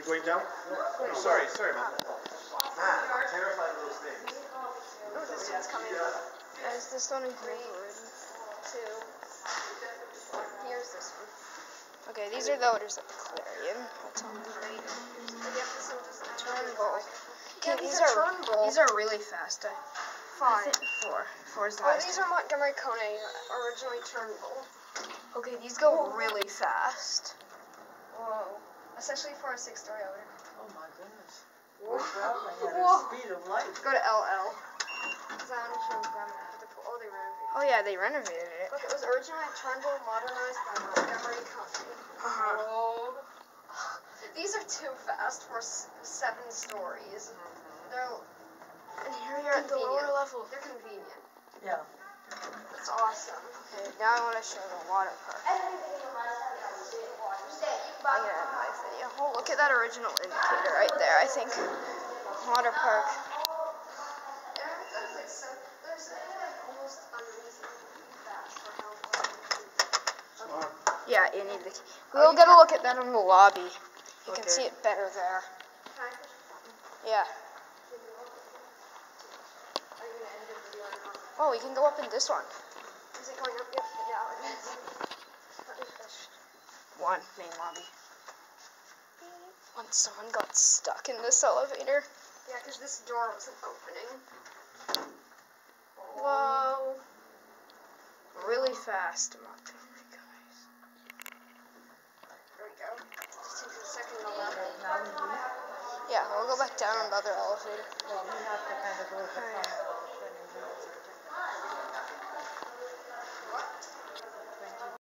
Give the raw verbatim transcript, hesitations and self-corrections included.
it going down? Oh, sorry, sorry about that. Man, I'm terrified of those things. Oh, this one's coming. Guys, this one is three, two. Here's this one. Okay, these are the orders of the Clarion. That's on the right. Turnbull. Okay, Yeah, these, these are, are Turnbull. these are really fast. I, Five. I think four. Four is the Oh, highest. these are Montgomery Kone, originally Turnbull. Okay, these go Whoa. really fast. Whoa. Especially for a six-story order. Oh my goodness. We're traveling at Whoa. the speed of light. Go to L L. Because I want to show them the pool. Oh, they renovated. Oh yeah, they renovated it. Look, it was originally Turnbull, modernized by Montgomery Kone. Uh-huh. Whoa. These are too fast for s seven stories. Mm-hmm. They're And here we are at the lower level. They're convenient. Yeah. It's awesome. Okay, now I want to show the water park. I'm gonna end my video. Oh, look at that original indicator right there. I think water park. Yeah, you need the key. We'll get a look at that in the lobby. You Okay. can see it better there. Yeah. Oh, we can go up in this one. Is it going up? Yep, yeah, it is. One, main lobby. Once someone got stuck in this elevator. Yeah, because this door wasn't opening. Whoa. Really fast, Montgomery, guys. There we go. Just take a second to level. Now we leave. Yeah, we'll go back down on the other elevator. Well, we have to kind of go with the